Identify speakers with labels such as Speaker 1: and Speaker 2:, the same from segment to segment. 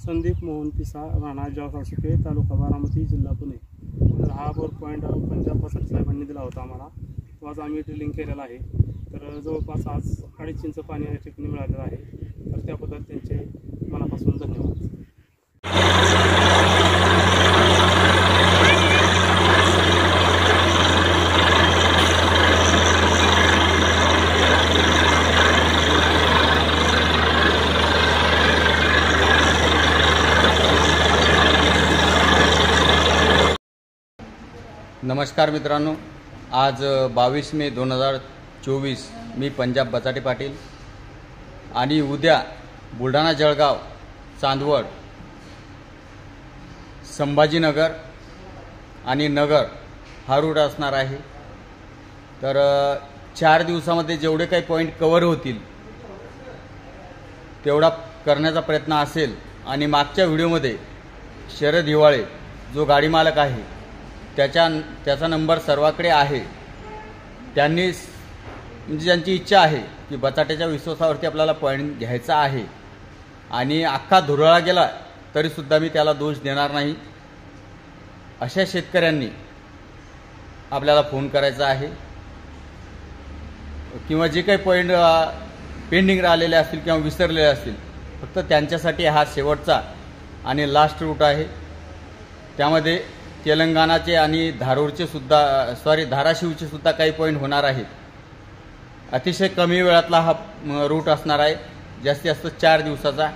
Speaker 1: संदीप मोहन पिसा, राणा जावसासुके, तालुका बारामती, जिल्हा पुणे। तर हा बोर पॉईंट पंजाब बसाटे साहेबांनी दिला होता आम्हाला, तो आज आम्ही ड्रिलिंग केलेला आहे। तर जवळपास आज 2.5 इंच पाणी या ठिकाणी मिळालेलं आहे। तर त्याबद्दल त्यांचे मनापासून धन्यवाद।
Speaker 2: नमस्कार मित्रांनो, आज 22 मे 2024 मी पंजाब बचाटे पाटील आणि उद्या बुलढाणा, जळगाव, चांदवड, संभाजीनगर आणि नगर हा रूट असणार आहे। तर 4 दिवसामध्ये जेवढे काही पॉईंट कव्हर होतील तेवढा करण्याचा प्रयत्न असेल। आणि मागच्या व्हिडिओमध्ये शरद हिवाळे जो गाडी मालक आहे त्याचा नंबर सर्वाकडे आहे। त्यांनी म्हणजे ज्यांची इच्छा आहे की बचाट्याच्या विश्वासावरती आपल्याला पॉईंट घ्यायचा आहे आणि अख्खा धुरळा गेला तरीसुद्धा मी त्याला दोष देणार नाही, अशा शेतकऱ्यांनी आपल्याला फोन करायचा आहे किंवा जे काही पॉईंट पेंडिंग राहिलेले असतील किंवा विसरलेले असतील, फक्त त्यांच्यासाठी हा शेवटचा आणि लास्ट रूट आहे। त्यामध्ये तेलंगणाचे आणि धाराशिवचे सुद्धा काही पॉईंट होणार आहेत। अतिशय कमी वेळातला हा रूट असणार आहे, जास्तीत जास्त 4 दिवसाचा।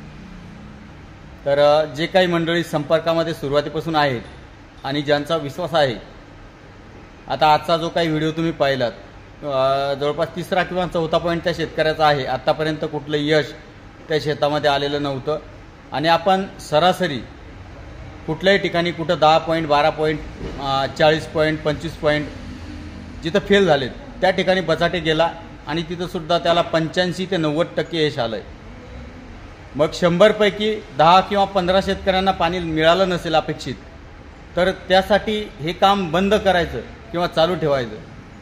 Speaker 2: तर जे काही मंडळी संपर्कामध्ये सुरुवातीपासून आहेत आणि ज्यांचा विश्वास आहे, आता आजचा जो काही व्हिडिओ तुम्ही पाहिलात, जवळपास 3रा किंवा 4था पॉईंट त्या शेतकऱ्याचा आहे। आत्तापर्यंत कुठलं यश त्या शेतामध्ये आलेलं नव्हतं आणि आपण सरासरी कुठल्याही ठिकाणी कुठं 10 पॉईंट, 12 पॉईंट, 40 पॉईंट, 25 पॉईंट जिथं फेल झालेत त्या ठिकाणी बचाटे गेला आणि तिथंसुद्धा त्याला 85 ते 90% यश आलं आहे। मग 100 पैकी 10 किंवा 15 शेतकऱ्यांना पाणी मिळालं नसेल अपेक्षित, तर त्यासाठी हे काम बंद करायचं किंवा चालू ठेवायचं,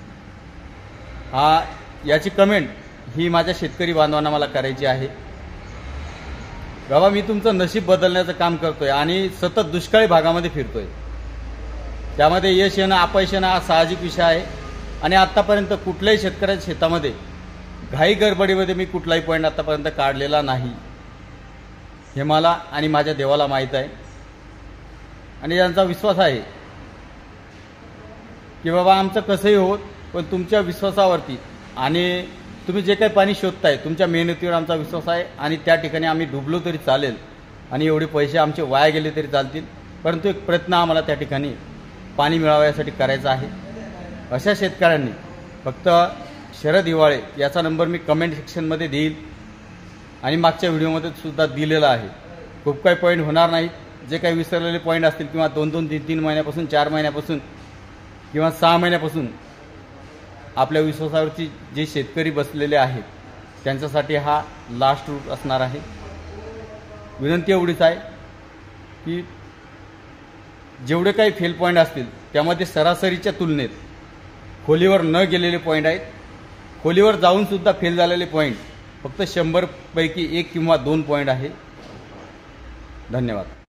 Speaker 2: याची कमेंट ही माझ्या शेतकरी बांधवांना मला करायची आहे। बाबा, मी तुमचं नशीब बदलण्याचं काम करतोय आणि सतत दुष्काळी भागामध्ये फिरतोय, त्यामध्ये यश येणं अपयश येणं हा साहजिक विषय आहे। आणि आत्तापर्यंत कुठल्याही शेतकऱ्याच्या शेतामध्ये घाई गडबडीमध्ये मी कुठलाही पॉईंट आत्तापर्यंत काढलेला नाही, हे मला आणि माझ्या देवाला माहीत आहे। आणि ज्यांचा विश्वास आहे की बाबा आमचं कसंही होत, पण तुमच्या विश्वासावरती आणि तुम्ही जे काही पाणी शोधताय तुमच्या मेहनतीवर आमचा विश्वास आहे आणि त्या ठिकाणी आम्ही डुबलो तरी चालेल आणि एवढे पैसे आमचे वाया गेले तरी चालतील, परंतु एक प्रयत्न आम्हाला त्या ठिकाणी पाणी मिळावयासाठी करायचा आहे। अशा शेतकऱ्यांनी फक्त शरद हिवाळे याचा नंबर मी कमेंट सेक्शनमध्ये देईल आणि मागच्या व्हिडिओमध्ये सुद्धा दिलेला आहे। खूप काही पॉईंट होणार नाहीत, जे काही विसरलेले पॉईंट असतील किंवा 2-2, 3-3 महिन्यापासून, 4 महिन्यापासून किंवा 6 महिन्यापासून आपल्या विश्वासावरती जे शेतकरी बसलेले आहेत त्यांच्यासाठी हा लास्ट रूट असणार आहे। विनंती एवढीच आहे की जेवढे काही फेल पॉईंट असतील त्यामध्ये सरासरीच्या तुलनेत खोलीवर न गेलेले पॉईंट आहेत, खोलीवर जाऊनसुद्धा फेल झालेले पॉईंट फक्त 100 पैकी 1 किंवा 2 पॉईंट आहे। धन्यवाद।